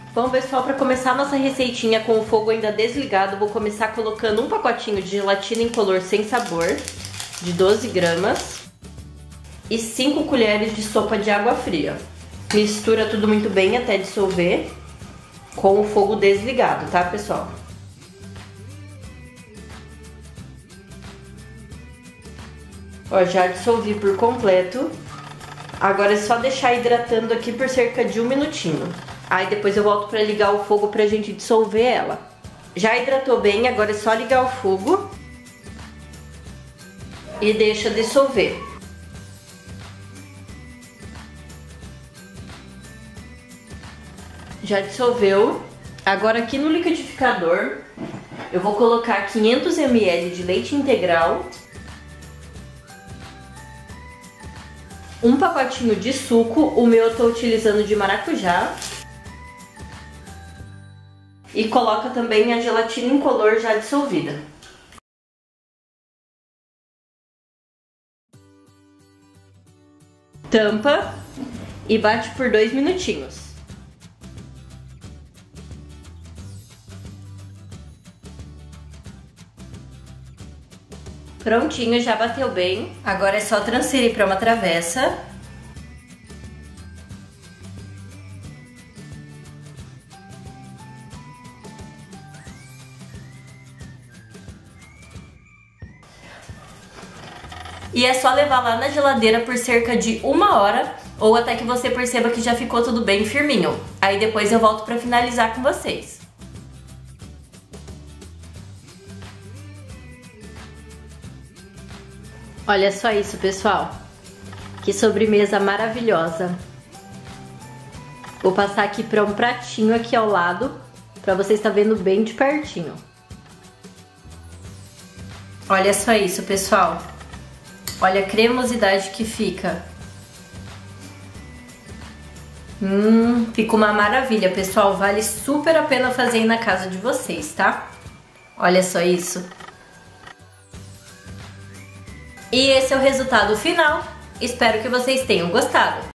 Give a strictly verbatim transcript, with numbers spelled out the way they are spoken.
Bom, pessoal, para começar a nossa receitinha com o fogo ainda desligado, vou começar colocando um pacotinho de gelatina incolor sem sabor, de doze gramas, e cinco colheres de sopa de água fria. Mistura tudo muito bem até dissolver, com o fogo desligado, tá, pessoal? Ó, já dissolvi por completo. Agora é só deixar hidratando aqui por cerca de um minutinho. Aí depois eu volto pra ligar o fogo pra gente dissolver ela. Já hidratou bem, agora é só ligar o fogo e deixa dissolver. Já dissolveu. Agora aqui no liquidificador eu vou colocar quinhentos mililitros de leite integral, um pacotinho de suco, o meu eu tô utilizando de maracujá. E coloca também a gelatina incolor já dissolvida. Tampa e bate por dois minutinhos. Prontinho, já bateu bem. Agora é só transferir para uma travessa. E é só levar lá na geladeira por cerca de uma hora ou até que você perceba que já ficou tudo bem firminho. Aí depois eu volto para finalizar com vocês. Olha só isso, pessoal. Que sobremesa maravilhosa. Vou passar aqui para um pratinho aqui ao lado, para você estar vendo bem de pertinho. Olha só isso, pessoal. Olha a cremosidade que fica. Hum, fica uma maravilha, pessoal. Vale super a pena fazer aí na casa de vocês, tá? Olha só isso. E esse é o resultado final. Espero que vocês tenham gostado.